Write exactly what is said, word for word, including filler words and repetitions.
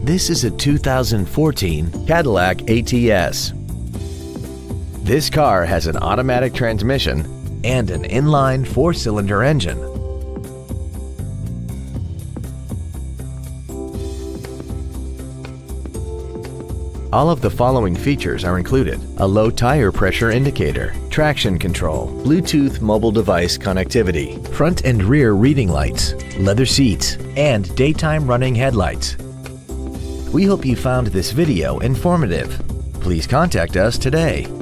This is a two thousand fourteen Cadillac A T S. This car has an automatic transmission and an inline four-cylinder engine. All of the following features are included: a low tire pressure indicator, traction control, Bluetooth mobile device connectivity, front and rear reading lights, leather seats, and daytime running headlights. We hope you found this video informative. Please contact us today.